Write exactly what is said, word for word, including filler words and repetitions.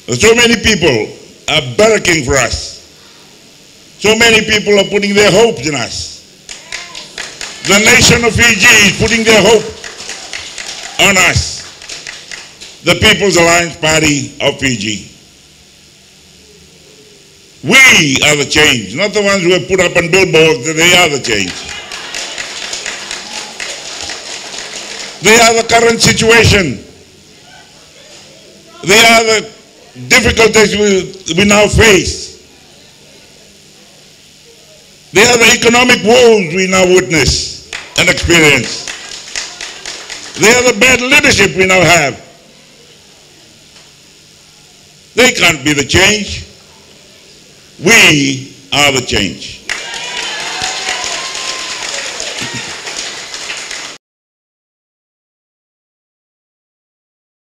So many people are barracking for us. So many people are putting their hopes in us. The nation of Fiji is putting their hope on us. The People's Alliance Party of Fiji. We are the change, not the ones who have put up on billboards that they are the change. They are the current situation. They are the difficulties we, we now face. They are the economic woes we now witness and experience. They are the bad leadership we now have. They can't be the change. We are the change.